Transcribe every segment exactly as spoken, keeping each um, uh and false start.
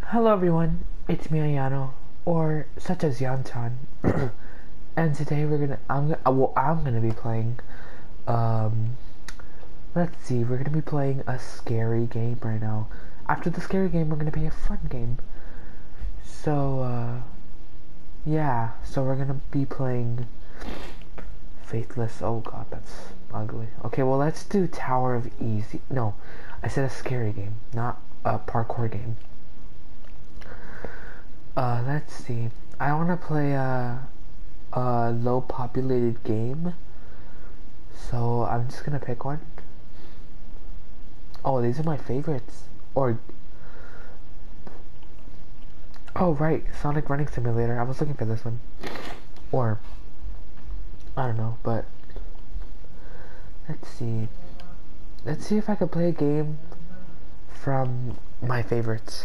Hello everyone, it's me Ayano, or such as Yantan, and today we're gonna, I'm gonna, well, I'm gonna be playing, um, let's see, we're gonna be playing a scary game right now. After the scary game, we're gonna be a fun game. So, uh, yeah, so we're gonna be playing Faithless, oh god, that's ugly. Okay, well let's do Tower of Easy, no, I said a scary game, not a parkour game. Uh, let's see. I want to play a, a low populated game. So I'm just gonna pick one. Oh, these are my favorites. Or, oh right, Sonic Running Simulator. I was looking for this one. Or, I don't know, but let's see. Let's see if I could play a game from my favorites.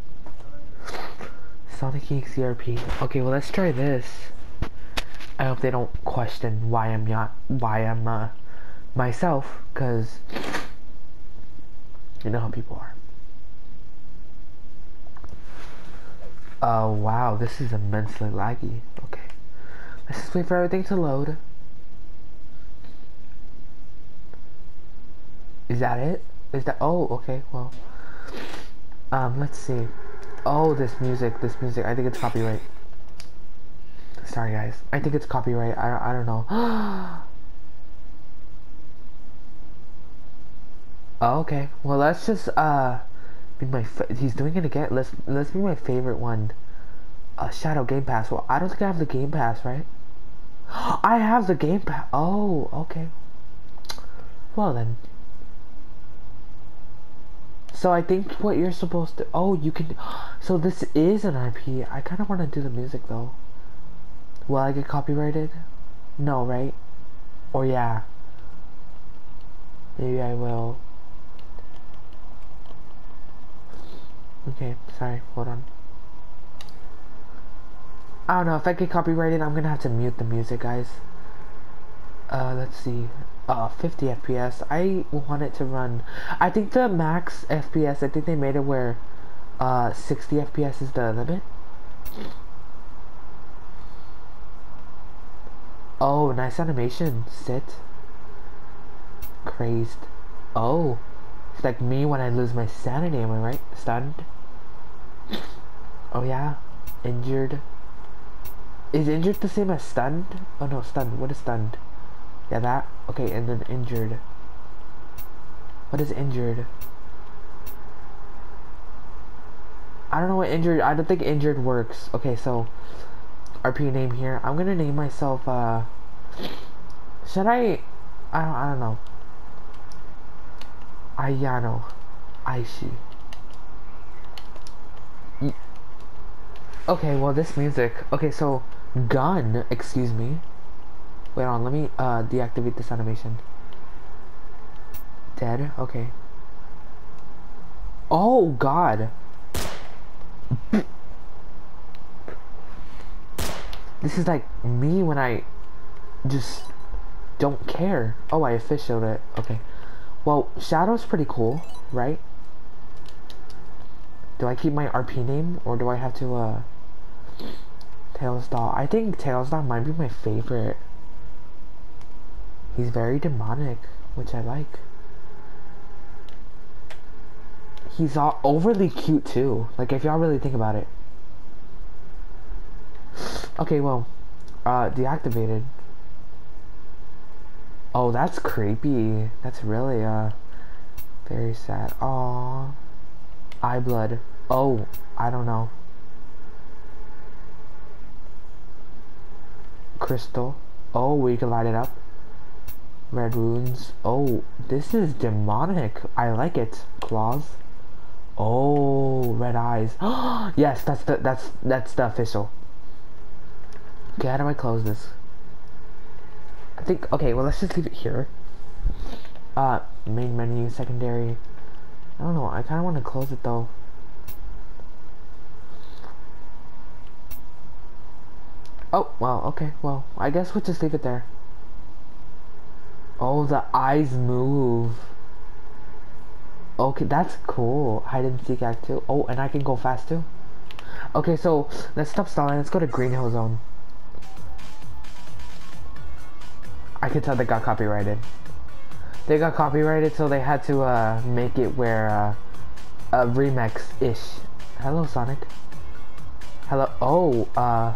Sonic X E R P. Okay, well let's try this. I hope they don't question why I'm not, why I'm uh, myself, cause you know how people are. Oh wow, this is immensely laggy. Okay, let's just wait for everything to load. Is that it? Is that? Oh, okay. Well, um, let's see. Oh, this music, this music. I think it's copyright. Sorry, guys. I think it's copyright. I, I don't know. Oh, okay. Well, let's just uh be my. F he's doing it again. Let's let's be my favorite one. Uh, Shadow Game Pass. Well, I don't think I have the Game Pass, right? I have the Game Pass. Oh, okay. Well then. So I think what you're supposed to. Oh, you can. So this is an R P. I kind of want to do the music though. Will I get copyrighted? No, right? Or yeah. Maybe I will. Okay, sorry, hold on. I don't know, if I get copyrighted, I'm gonna have to mute the music, guys. Uh, let's see. Uh, fifty F P S. I want it to run. I think the max F P S, I think they made it where uh, sixty F P S is the limit. Oh, nice animation. Sit. Crazed. Oh. It's like me when I lose my sanity, am I right? Stunned. Oh yeah. Injured. Is injured the same as stunned? Oh no, stunned. What is stunned? Yeah, that. Okay, and then injured. What is injured? I don't know what injured. I don't think injured works. Okay, so R P name here. I'm gonna name myself. Uh, should I? I don't. I don't know. Ayano. Aishi. Okay, well this music. Okay, so gun. Excuse me. Wait on. Let me uh deactivate this animation. Dead. Okay. Oh God. This is like me when I just don't care. Oh, I officialed it. Okay. Well, Shadow's pretty cool, right? Do I keep my R P name or do I have to uh Tails Doll? I think Tails Doll might be my favorite. He's very demonic, which I like. He's all overly cute too. Like if y'all really think about it. Okay, well, uh, deactivated. Oh, that's creepy. That's really, uh, very sad. Aww. Eye blood. Oh, I don't know. Crystal. Oh, we can light it up. Red runes. Oh, this is demonic. I like it. Claws. Oh, red eyes. Yes, that's the, that's, that's the official. Okay, how do I close this? I think, okay, well let's just leave it here. Uh, main menu, secondary. I don't know, I kind of want to close it though. Oh, well, okay, well, I guess we'll just leave it there. Oh, the eyes move. Okay, that's cool. Hide and seek act two. Oh, and I can go fast too. Okay, so let's stop stalling. Let's go to Green Hill Zone. I can tell they got copyrighted. They got copyrighted, so they had to uh, make it where uh, a remix-ish. Hello, Sonic. Hello. Oh, uh.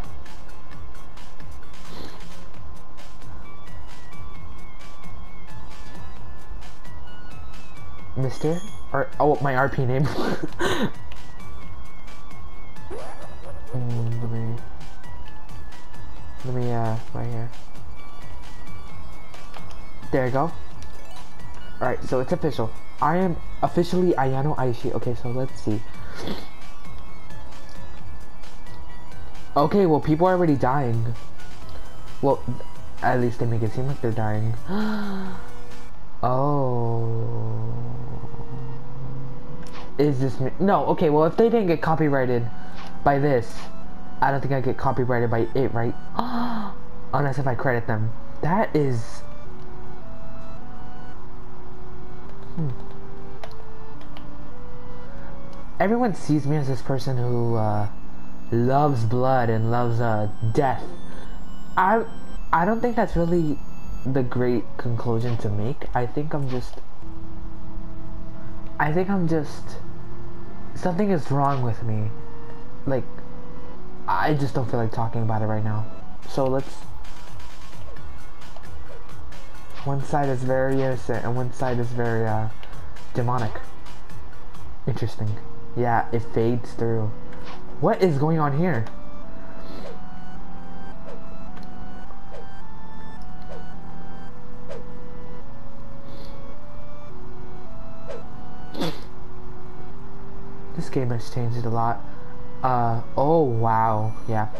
Mister? Or, oh, my R P name. mm, let me. Let me, uh, right here. There you go. Alright, so it's official. I am officially Ayano Aishi. Okay, so let's see. Okay, well, people are already dying. Well, at least they make it seem like they're dying. Oh. Is this me? No, okay, well, if they didn't get copyrighted by this, I don't think I get copyrighted by it, right? Unless if I credit them. That is... Hmm. Everyone sees me as this person who uh, loves blood and loves uh, death. I I don't think that's really the great conclusion to make. I think I'm just... I think I'm just... Something is wrong with me. Like, I just don't feel like talking about it right now. So let's... One side is very innocent and one side is very uh, demonic. Interesting. Yeah, it fades through. What is going on here? This game has changed a lot. Uh, oh wow, yeah.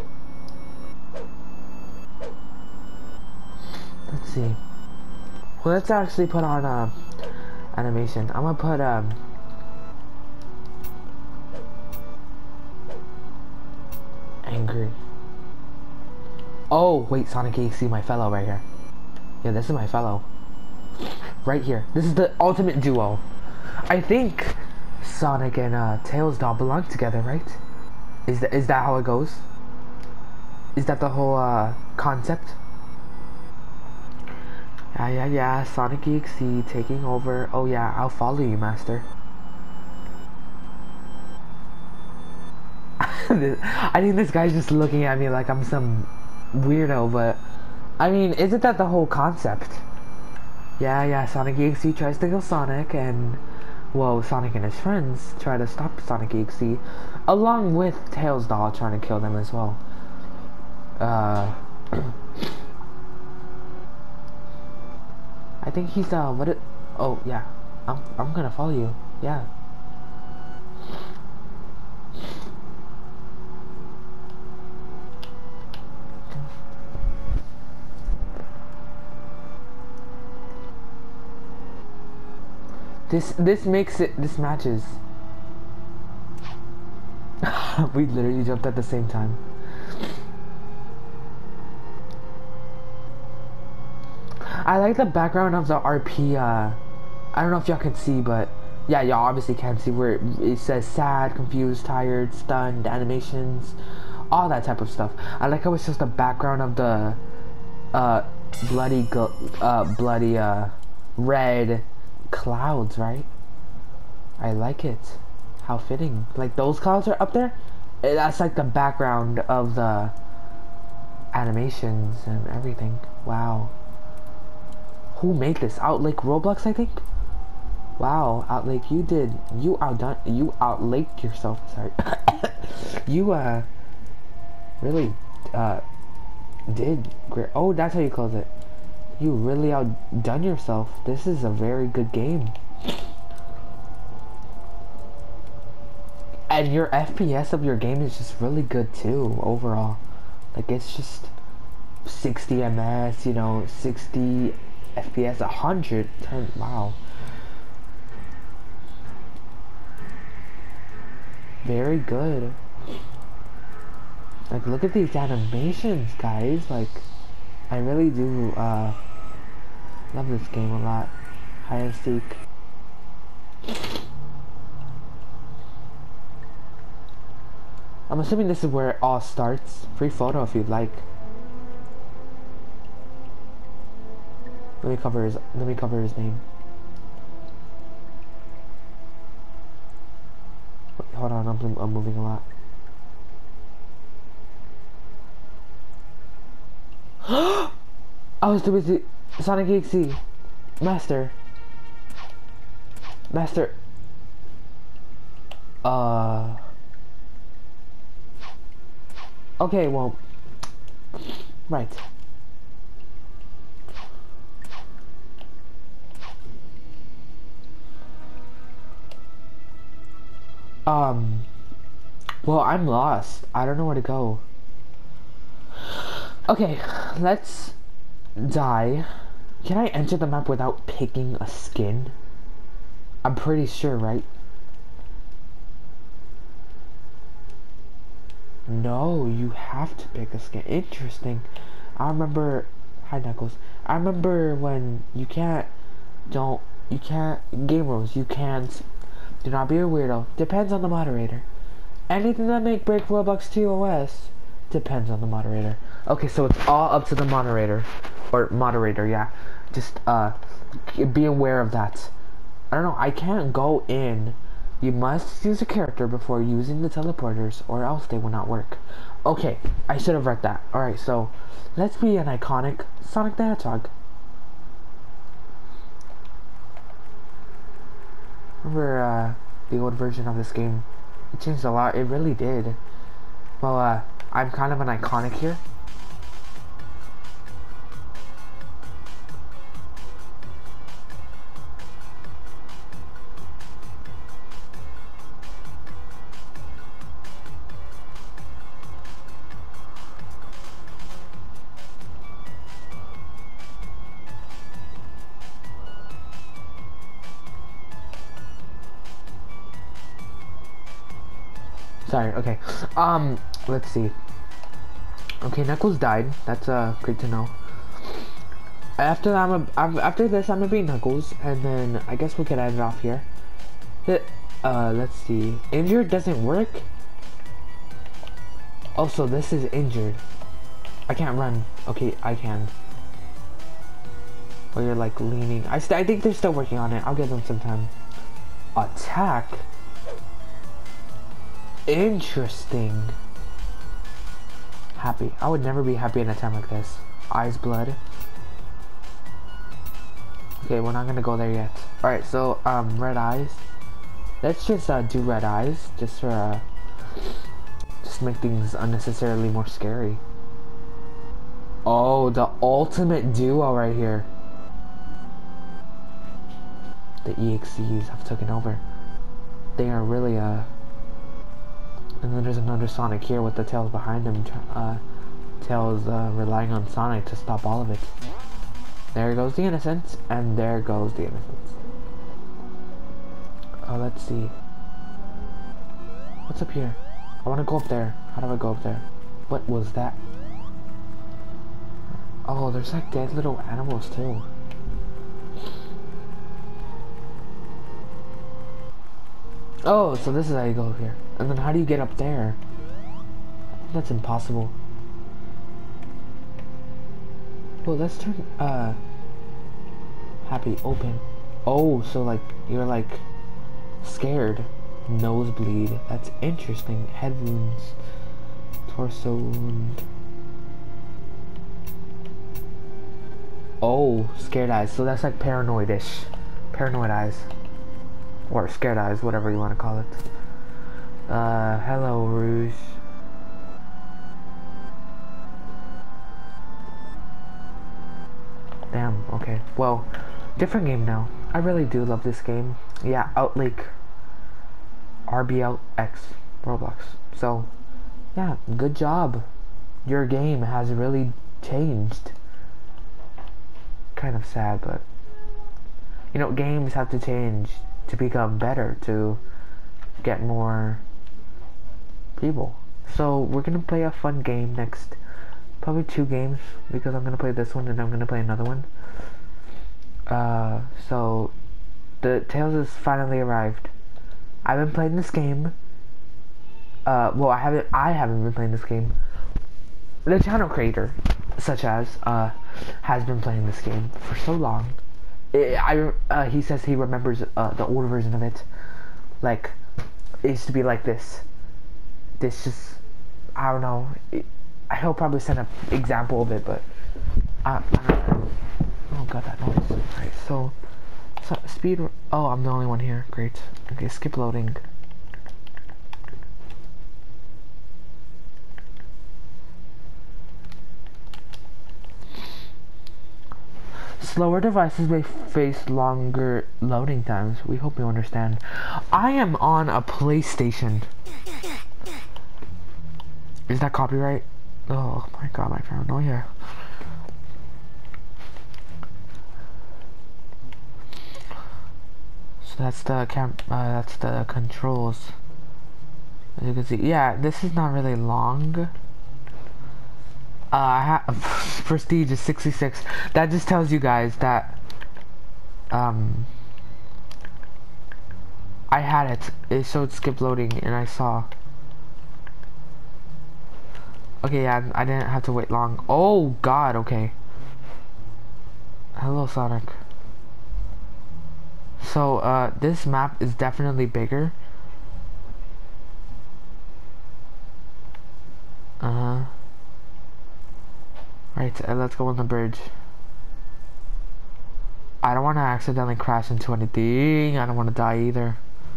Let's see. Well, let's actually put on um, animation. I'm gonna put um. Angry. Oh wait, Sonic E X E, my fellow right here. Yeah, this is my fellow. Right here. This is the ultimate duo. I think Sonic and uh, Tails doll belong together, right? Is that is that how it goes? Is that the whole uh, concept? Yeah, yeah, yeah. Sonic E X E taking over. Oh yeah, I'll follow you, Master. I think this guy's just looking at me like I'm some weirdo, but I mean, isn't that the whole concept? Yeah, yeah. Sonic E X E tries to kill Sonic, and well, Sonic and his friends try to stop Sonic E X E, along with Tails doll trying to kill them as well. Uh. I think he's uh what it oh yeah. I'm I'm gonna follow you. Yeah. This this makes it this matches. We literally jumped at the same time. I like the background of the R P, uh, I don't know if y'all can see, but yeah, y'all obviously can't see where it, it says sad, confused, tired, stunned, animations, all that type of stuff. I like how it's just the background of the, uh, bloody, uh, bloody, uh, red clouds, right? I like it. How fitting. Like, those clouds are up there, that's like the background of the animations and everything. Wow. Who made this? Outlake Roblox, I think? Wow, Outlake, you did, you outdone, you outlaked yourself, sorry. You, uh, really, uh, did great. Oh, that's how you close it. You really outdone yourself. This is a very good game. And your F P S of your game is just really good too, overall. Like, it's just sixty M S, you know, sixty F P S, one hundred, ten, wow. Very good. Like, look at these animations, guys. Like, I really do, uh, love this game a lot. Hide and seek. I'm assuming this is where it all starts. Free photo if you'd like. Let me cover his. Let me cover his name. Wait, hold on, I'm, I'm moving a lot. I was too busy. Sonic X C. Master. Master. Uh. Okay, well. Right. Um. Well, I'm lost. I don't know where to go. Okay, let's die. Can I enter the map without picking a skin? I'm pretty sure, right? No, you have to pick a skin. Interesting. I remember... Hi, Knuckles. I remember when you can't... Don't... You can't... Game rules. You can't... Do not be a weirdo. Depends on the moderator. Anything that make break Roblox T O S depends on the moderator. Okay, so it's all up to the moderator. Or moderator, yeah. Just, uh... be aware of that. I don't know. I can't go in... You must use a character before using the teleporters, or else they will not work. Okay, I should have read that. Alright, so let's be an iconic Sonic the Hedgehog. Remember uh, the old version of this game? It changed a lot. It really did. Well, uh, I'm kind of an iconic here. Sorry, okay. Um, let's see. Okay, Knuckles died. That's, uh, great to know. After that, I'm, a, after this, I'm gonna beat Knuckles, and then I guess we could end it off here. It, uh, let's see. Injured doesn't work? Also, this is injured. I can't run. Okay, I can. Well, you're, like, leaning. I, st I think they're still working on it. I'll give them some time. Attack? Interesting. Happy. I would never be happy in a time like this. Eyes blood. Okay, we're not gonna go there yet. Alright, so, um, red eyes. Let's just, uh, do red eyes. Just for, uh, just make things unnecessarily more scary. Oh, the ultimate duo right here. The E X Cs have taken over. They are really, uh... And then there's another Sonic here with the Tails behind him. Uh, Tails uh, relying on Sonic to stop all of it. There goes the innocence, and there goes the innocence. Oh, let's see. What's up here? I want to go up there. How do I go up there? What was that? Oh, there's like dead little animals too. Oh, so this is how you go here. And then how do you get up there? That's impossible. Well, let's turn, uh... Happy, open. Oh, so like, you're like... Scared. Nosebleed. That's interesting. Head wounds. Torso wound. Oh, scared eyes. So that's like paranoid-ish. Paranoid eyes. Or scared eyes, whatever you want to call it. Uh, hello, Rouge. Damn, okay. Well, different game now. I really do love this game. Yeah, Outleak. R B L X. Roblox. So, yeah, good job. Your game has really changed. Kind of sad, but... You know, games have to change to become better, to get more people. So we're gonna play a fun game next, probably two games, because I'm gonna play this one and I'm gonna play another one. Uh, so the Tails has finally arrived. I've been playing this game uh, well, I haven't, I haven't been playing this game. The channel creator, such as, uh, has been playing this game for so long. It, I, uh, he says he remembers, uh, the older version of it. Like, it used to be like this. This just, I don't know. It, he'll probably send an example of it, but, I, I don't know. Oh god, that noise. Alright, so, so, speed, oh, I'm the only one here. Great. Okay, skip loading. Slower devices may face longer loading times. We hope you understand. I am on a PlayStation. Is that copyright? Oh my god, my paranoia. So that's the cam. Uh, that's the controls. As you can see, yeah, this is not really long. Uh, I have Prestige is sixty-six. That just tells you guys that um I had it. It showed skip loading, and I saw. Okay, yeah, I didn't have to wait long. Oh God, okay. Hello, Sonic. So, uh, this map is definitely bigger. Uh huh. Right, uh, let's go on the bridge. I don't want to accidentally crash into anything. I don't want to die either.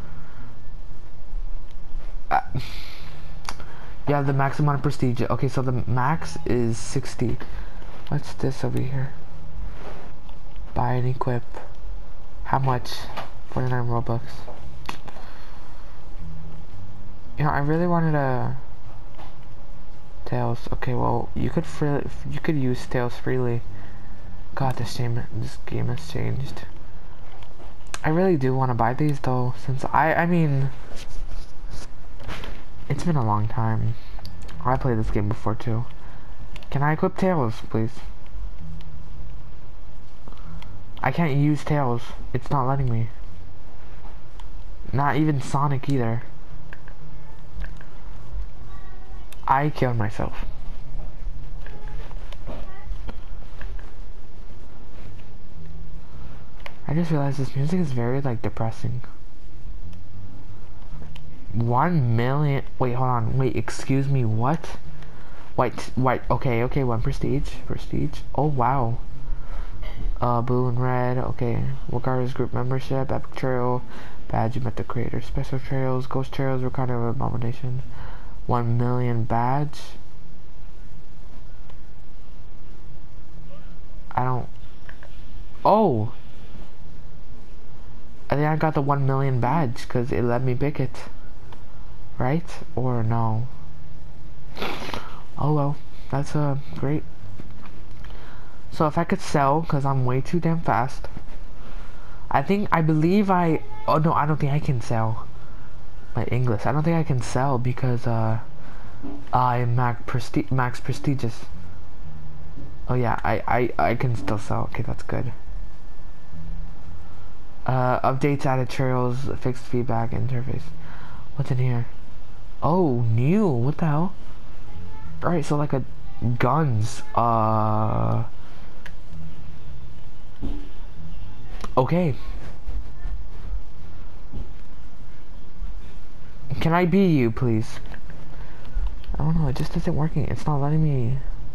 Uh, you have the max amount of prestige. Okay, so the max is sixty. What's this over here? Buy and equip. How much? forty-nine Robux. You know, I really wanted a Tails. Okay, well, you could free, you could use Tails freely. God, this game, this game has changed. I really do want to buy these though, since I, I mean, it's been a long time. I played this game before too. Can I equip Tails, please? I can't use Tails. It's not letting me. Not even Sonic either. I killed myself. I just realized this music is very, like, depressing. One million. Wait, hold on. Wait, excuse me. What? Wait, wait. Okay, okay. One prestige. Prestige. Oh, wow. Uh, blue and red. Okay. Regardless group membership. Epic trail. Badge. You met the creator. Special trails. Ghost trails. Were kind of abomination. One million badge. I don't. Oh. I think I got the one million badge because it let me pick it. Right? Or no? Oh well. That's uh, great. So if I could sell, because I'm way too damn fast. I think, I believe I, oh no, I don't think I can sell. My English. I don't think I can sell because uh, I'm max, presti max prestigious. Oh yeah, I, I, I can still sell. Okay, that's good. Uh, updates, added trails, fixed feedback interface. What's in here? Oh, new. What the hell? Alright, so like a guns. Uh. Okay. Can I be you, please? I don't know. It just isn't working. It's not letting me.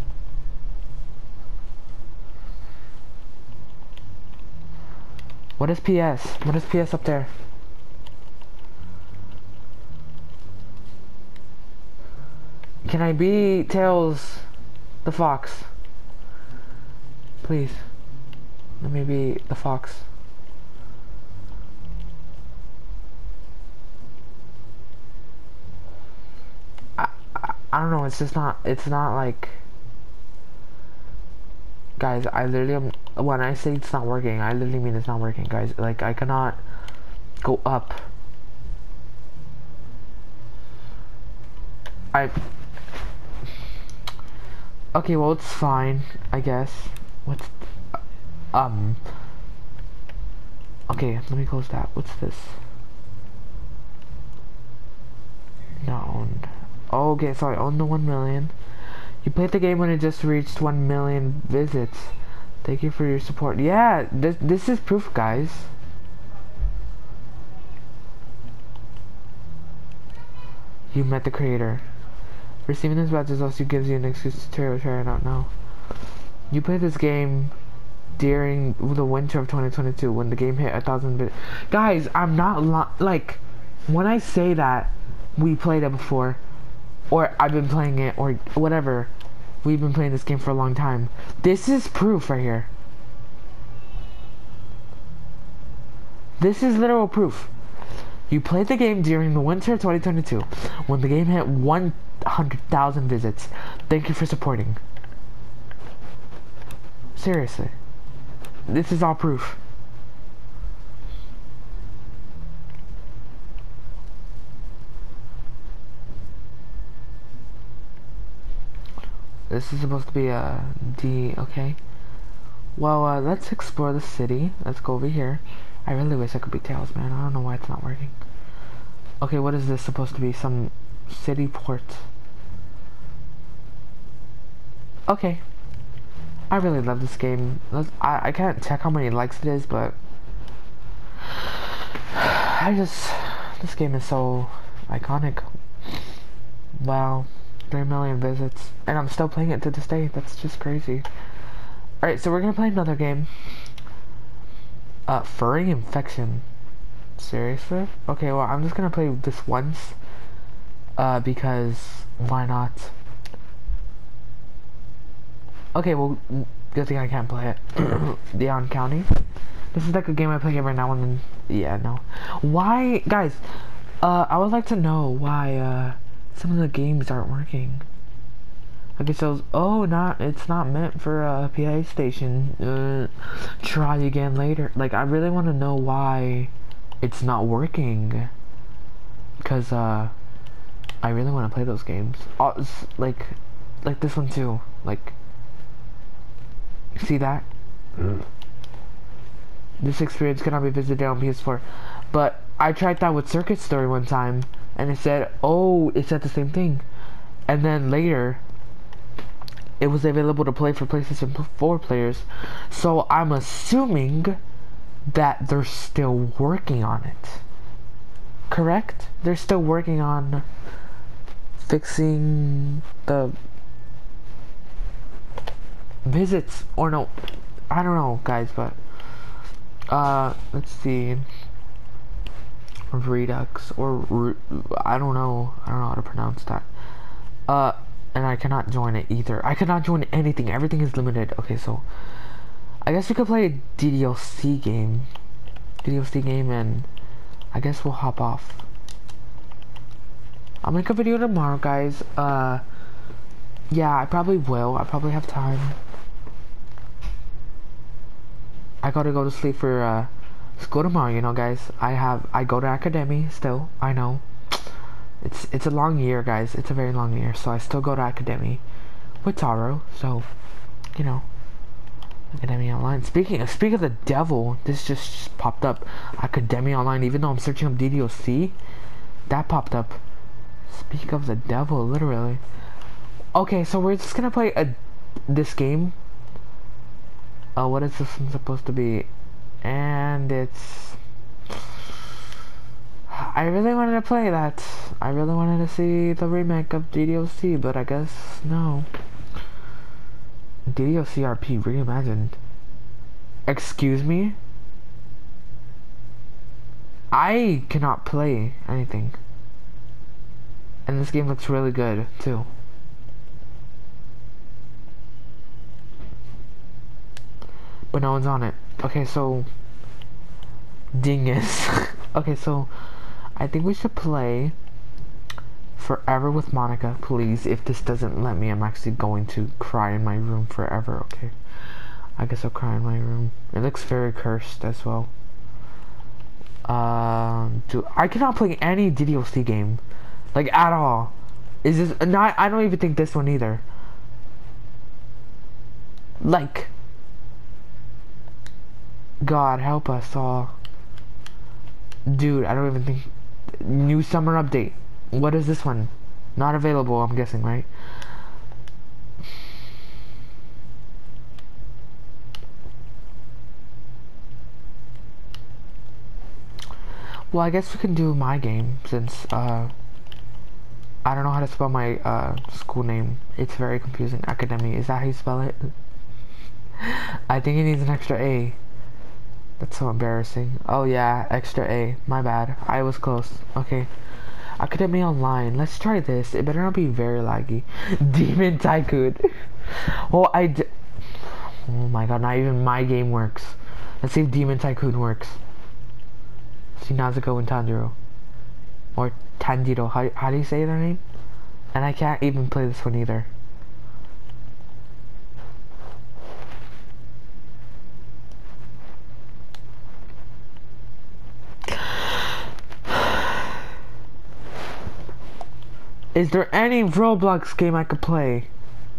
What is P S? What is P S up there? Can I be Tails the fox? Please. Let me be the fox. I, I, I don't know, it's just not, it's not like... Guys, I literally am, when I say it's not working, I literally mean it's not working, guys. Like, I cannot go up. I... Okay, well, it's fine, I guess. What's... Um... Okay, let me close that. What's this? Not owned. Oh, okay, so I own the one million. You played the game when it just reached one million visits. Thank you for your support. Yeah, this, this is proof, guys. You met the creator. Receiving this badge also gives you an excuse to try it out now. You played this game during the winter of twenty twenty-two when the game hit a thousand bit. Guys, I'm not li like when I say that we played it before, or I've been playing it, or whatever. We've been playing this game for a long time. This is proof right here. This is literal proof. You played the game during the winter of twenty twenty-two when the game hit one hundred thousand visits. Thank you for supporting. Seriously. This is all proof. This is supposed to be a D, okay. Well, uh, let's explore the city. Let's go over here. I really wish I could be Tails, man. I don't know why it's not working. Okay, what is this supposed to be? Some city port. Okay. I really love this game. Let's, I, I can't check how many likes it is, but I just, this game is so iconic. Wow. three million visits. And I'm still playing it to this day. That's just crazy. Alright, so we're gonna play another game. Uh, Furry Infection. Seriously? Okay, well, I'm just gonna play this once. Uh, because why not? Okay, well, good thing I can't play it. Leon County. This is like a game I play every now and then. Yeah, no. Why, guys, uh, I would like to know why, uh, some of the games aren't working. Okay, so, oh, not, it's not meant for a P A station. Uh, try again later. Like, I really want to know why it's not working. Because, uh, I really want to play those games. Oh, it's like, like this one too. Like, see that? Mm. This experience cannot be visited on P S four. But I tried that with Circuit Story one time. And it said, oh, it said the same thing. And then later, it was available to play for PlayStation four players. So I'm assuming that they're still working on it. Correct? They're still working on fixing the visits. Or no, I don't know, guys, but uh, let's see. Redux or I don't know I don't know how to pronounce that. Uh and I cannot join it either. I cannot join anything. Everything is limited. Okay, so I guess we could play a D D L C game. D D L C game and I guess we'll hop off. I'll make a video tomorrow, guys. Uh yeah, I probably will. I probably have time. I gotta go to sleep for uh school tomorrow, you know, guys. I have I go to academy still. I know it's it's a long year, guys. It's a very long year, so I still go to academy with Taro. So, you know, Academy Online. Speaking of speak of the devil, this just popped up. Academy Online. Even though I'm searching up D D O C, that popped up. Speak of the devil, literally. Okay, so we're just gonna play a this game. Uh, what is this one supposed to be? And it's I really wanted to play that. I really wanted to see the remake of D D O C, but I guess no. D D O C R P reimagined. Excuse me? I cannot play anything. And this game looks really good too. But no one's on it. Okay, so dingus. Okay, so I think we should play Forever with Monica, please. If this doesn't let me, I'm actually going to cry in my room forever. Okay, I guess I'll cry in my room. It looks very cursed as well. Um, do I cannot play any D D O C game, like at all. Is this not? I don't even think this one either. Like, God help us all. Dude, I don't even think. New summer update. What is this one? Not available, I'm guessing, right? Well, I guess we can do my game since uh, I don't know how to spell my uh, school name. It's very confusing. Academy. Is that how you spell it? I think it needs an extra A. That's so embarrassing. Oh yeah, extra A. My bad. I was close. Okay. Academy Online. Let's try this. It better not be very laggy. Demon Tycoon. Well, I d oh my god, not even my game works. Let's see if Demon Tycoon works. See Nazuko and Tanjiro. Or Tanjiro. How, how do you say their name? And I can't even play this one either. Is there any Roblox game I could play?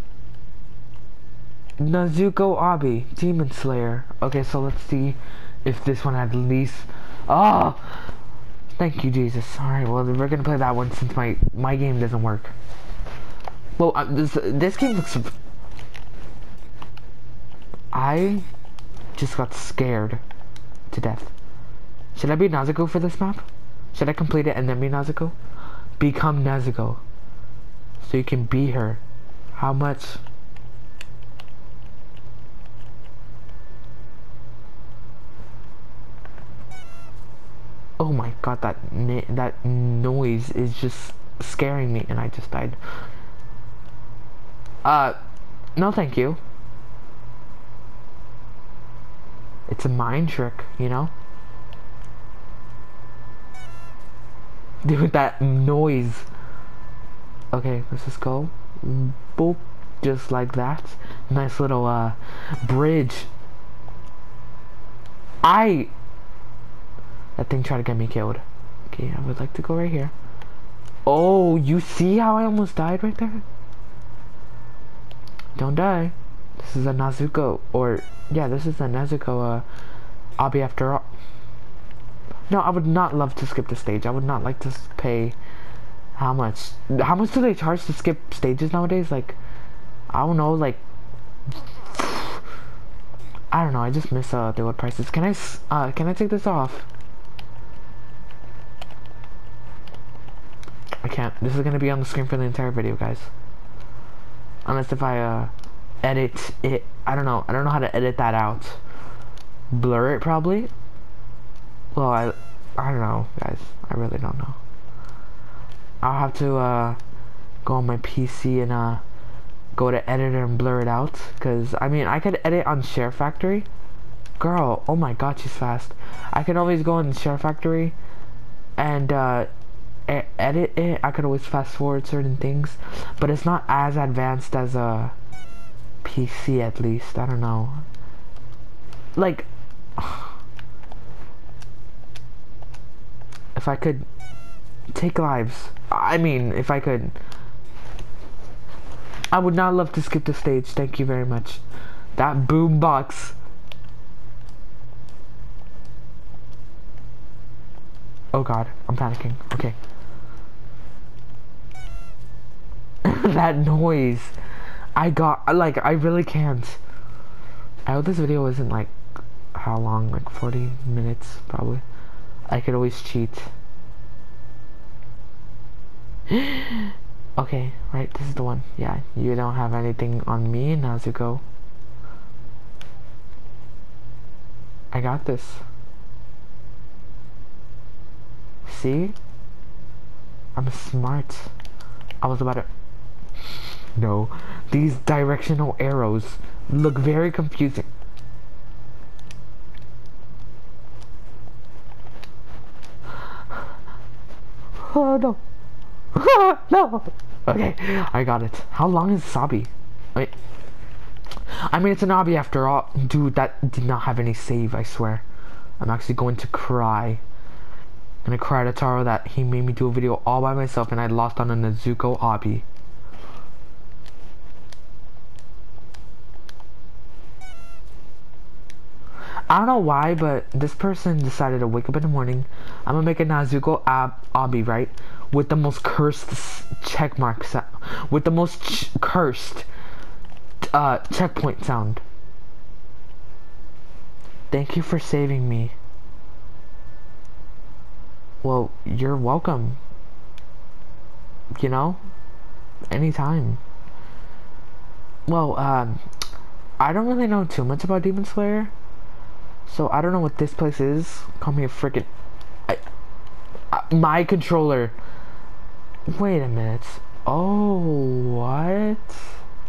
Nezuko Abi, Demon Slayer. Okay, so let's see if this one at least. Oh, thank you, Jesus. All right, well we're gonna play that one since my my game doesn't work. Well, uh, this this game looks. I just got scared to death. Should I be Nezuko for this map? Should I complete it and then be Nezuko? Become Nezuko. So you can be her. How much? Oh my god, that that noise is just scaring me, and I just died. Uh, no thank you. It's a mind trick, you know? Dude, that noise. Okay, let's just go. Boop. Just like that. Nice little, uh, bridge. I... That thing tried to get me killed. Okay, I would like to go right here. Oh, you see how I almost died right there? Don't die. This is a Nezuko, or... Yeah, this is a Nezuko, uh... Abi after all. No, I would not love to skip the stage. I would not like to pay... How much? How much do they charge to skip stages nowadays? Like, I don't know, like... I don't know, I just miss uh, the old prices. Can I, uh, can I take this off? I can't. This is gonna be on the screen for the entire video, guys. Unless if I, uh, edit it. I don't know. I don't know how to edit that out. Blur it, probably? Well, I... I don't know, guys. I really don't know. I'll have to uh, go on my P C and uh, go to editor and blur it out. Cause I mean, I could edit on Share Factory. Girl, oh my god, she's fast. I can always go on Share Factory and uh, e edit it. I could always fast forward certain things, but it's not as advanced as a P C, at least. I don't know. Like, if I could take lives. I mean, if I could. I would not love to skip the stage. Thank you very much. That boom box. Oh god, I'm panicking. Okay. That noise. I got, like, I really can't. I hope this video isn't like, how long? Like forty minutes, probably. I could always cheat. Okay, right, this is the one. Yeah, you don't have anything on me, Nezuko. I got this. See? I'm smart. I was about to... No. These directional arrows look very confusing. Oh no. No. Okay, I got it. How long is Sabi? Wait. I mean, it's an Abi after all. Dude, that did not have any save, I swear. I'm actually going to cry. I'm gonna cry to Taro that he made me do a video all by myself and I lost on a Nezuko Abi. I don't know why, but this person decided to wake up in the morning. I'm gonna make a Nezuko ab obby, right? With the most cursed check mark sound. With the most ch cursed uh, checkpoint sound. Thank you for saving me. Well, you're welcome. You know? Anytime. Well, um, I don't really know too much about Demon Slayer. So I don't know what this place is. Call me a freaking... I, uh, my controller. Wait a minute. Oh, what?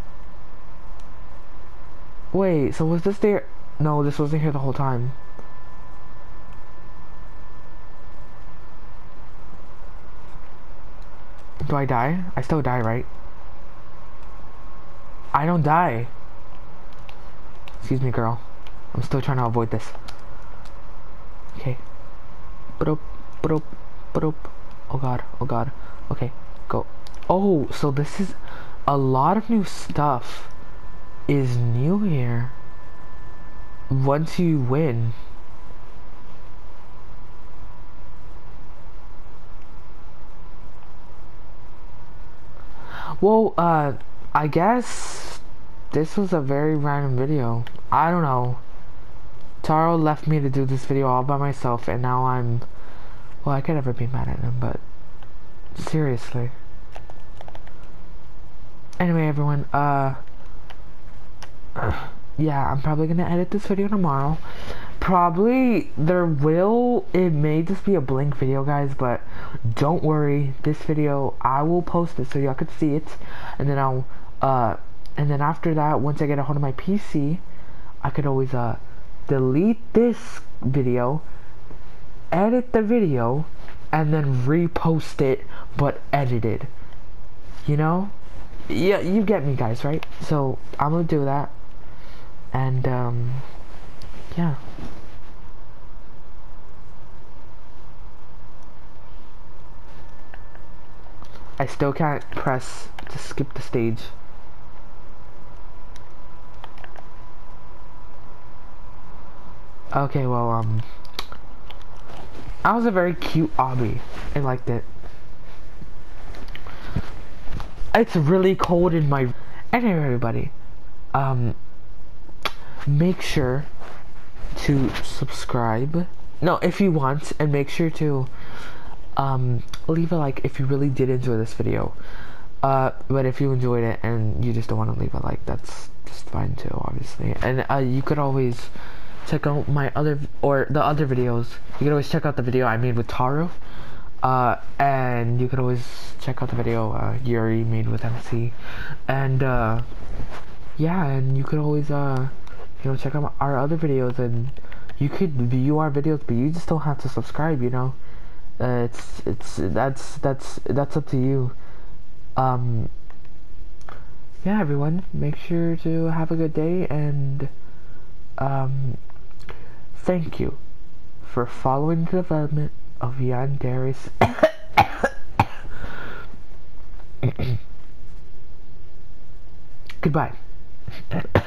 Wait, so was this there? No, this wasn't here the whole time. Do I die? I still die, right? I don't die. Excuse me, girl. I'm still trying to avoid this. Okay. Ba-doop, ba-doop, ba-doop. Oh god, oh god. Okay, go. Oh, so this is... A lot of new stuff is new here. Once you win. Well, uh, I guess this was a very random video. I don't know. Taro left me to do this video all by myself, and now I'm... Well, I could never be mad at him, but... Seriously. Anyway, everyone, uh... yeah, I'm probably gonna edit this video tomorrow. Probably, there will... It may just be a blank video, guys, but... Don't worry, this video, I will post it so y'all could see it. And then I'll, uh... And then after that, once I get a hold of my P C, I could always, uh... delete this video, edit the video, and then repost it, but edited. You know? Yeah, you get me, guys, right? So, I'm gonna do that. And, um... yeah. I still can't press to skip the stage. Okay, well, um... that was a very cute obby. I liked it. It's really cold in my... Anyway, everybody. Um... Make sure to subscribe. No, if you want. And make sure to... Um... Leave a like if you really did enjoy this video. Uh... But if you enjoyed it and you just don't want to leave a like, that's just fine too, obviously. And, uh, you could always... check out my other, or the other videos. You can always check out the video I made with Taro. Uh, and you could always check out the video uh, Yuri made with M C. And, uh, yeah, and you could always, uh, you know, check out our other videos, and you could view our videos, but you just don't have to subscribe, you know? Uh, it's, it's, that's, that's, that's up to you. Um, yeah, everyone, make sure to have a good day, and, um, thank you for following the development of Yandere's goodbye.